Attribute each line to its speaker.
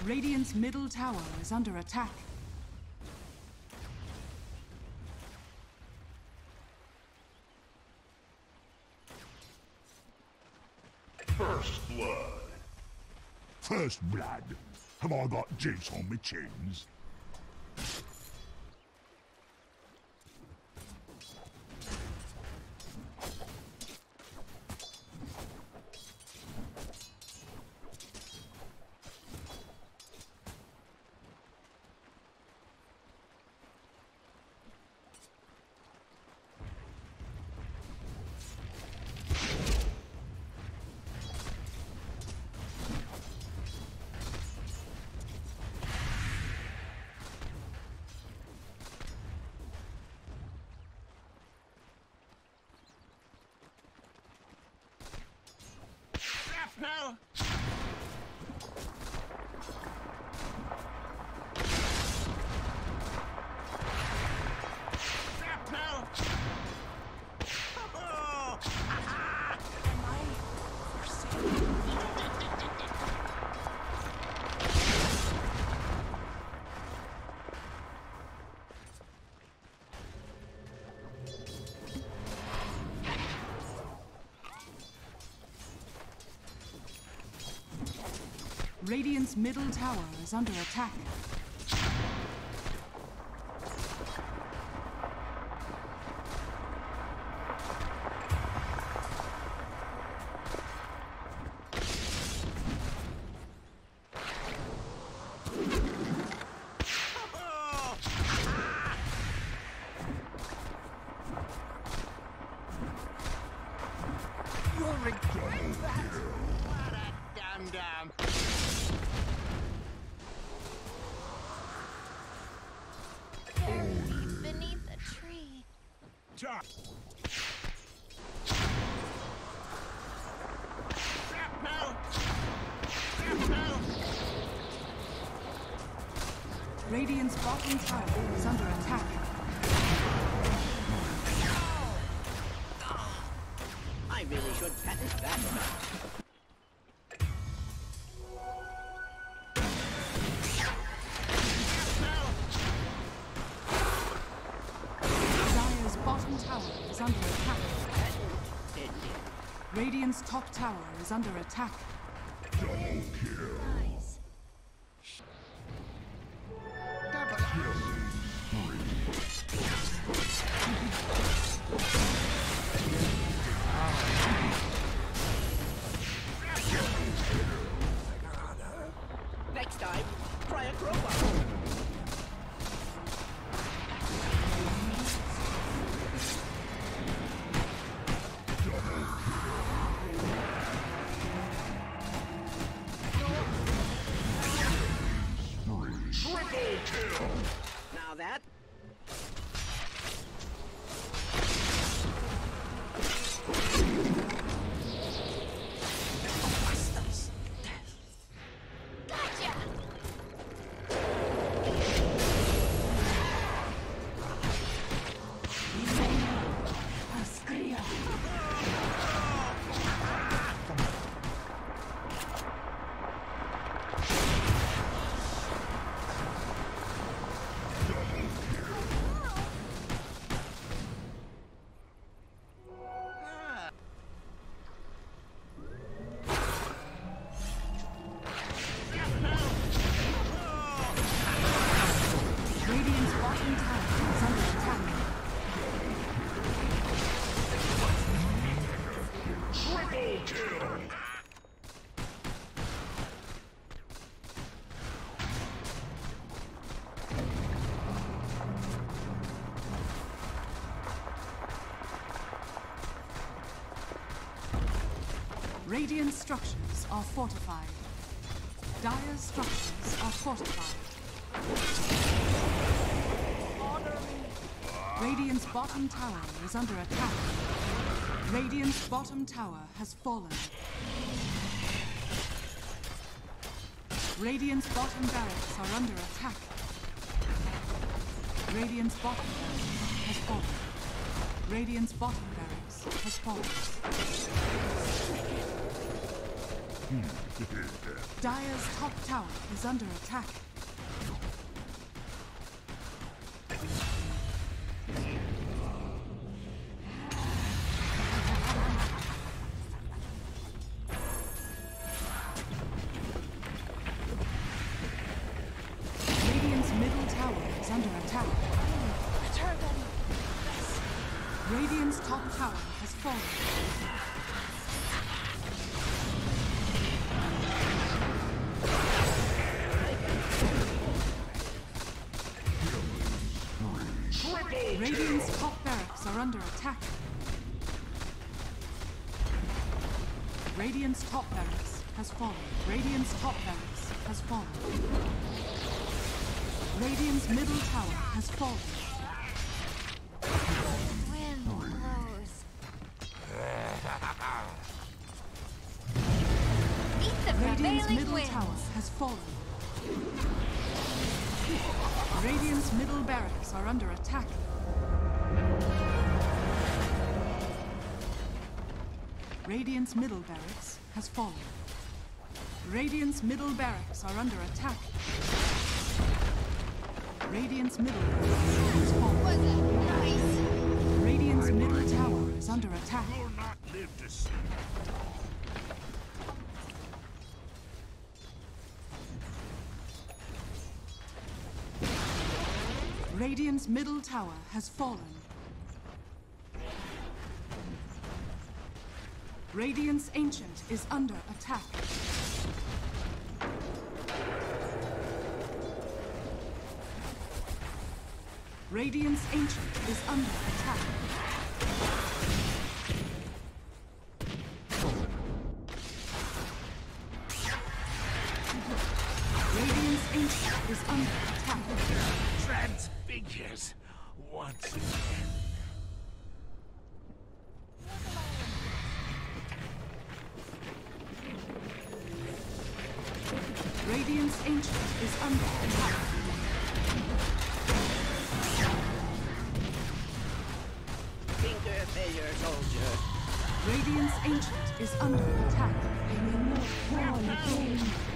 Speaker 1: Radiant's middle tower is under attack.
Speaker 2: First blood.
Speaker 3: First blood? Have I got juice on my chins?
Speaker 4: Now! Shrapnel! Oh! Am I forsaken?
Speaker 1: Radiant's middle tower is under attack.
Speaker 4: You'll regret that! What a dum-dum!
Speaker 5: Beneath a tree.
Speaker 4: Shrapnel! Shrapnel!
Speaker 1: Radiant's bottom tower is under attack.
Speaker 6: I really should patent that.
Speaker 1: Dire's bottom tower is under attack. Radiant's top tower is under attack.
Speaker 3: Double kill.
Speaker 5: Nice.
Speaker 6: Next time, try a crowbar.
Speaker 2: Triple kill.
Speaker 6: Now that
Speaker 5: Gotcha!
Speaker 1: Radiant's bottom tower is under attack.
Speaker 2: Triple kill.
Speaker 1: Radiant structures are fortified. Dire's structures are fortified. Radiant's bottom tower is under attack. Radiant's bottom tower has fallen. Radiant's bottom barracks are under attack. Radiant's bottom barracks has fallen. Radiant's bottom barracks has fallen. Dire's top tower is under attack. Radiant's middle tower is under attack.
Speaker 5: Turban.
Speaker 1: Radiant's top tower has fallen. Radiant's top barracks are under attack. Radiant's top barracks has fallen. Radiant's top barracks has fallen. Radiant's middle tower has fallen.
Speaker 5: Wind blows. Meet the
Speaker 1: Radiant's
Speaker 5: prevailing
Speaker 1: middle
Speaker 5: winds.
Speaker 1: tower has fallen. Radiant's middle barracks are under attack. Radiant's middle barracks has fallen. Radiant's middle barracks are under attack. Radiant's middle barracks has fallen.
Speaker 5: Was it nice?
Speaker 1: Radiant's middle tower is under attack.
Speaker 2: Will not live to see.
Speaker 1: Radiant's middle tower has fallen. Radiant's Ancient is under attack. Radiant's Ancient is under attack. Radiant's Ancient is under attack.
Speaker 2: Transfigures once again.
Speaker 1: Radiant's Ancient is under attack.
Speaker 6: Finger Mayor Soldier.
Speaker 1: Radiant's Ancient is under attack.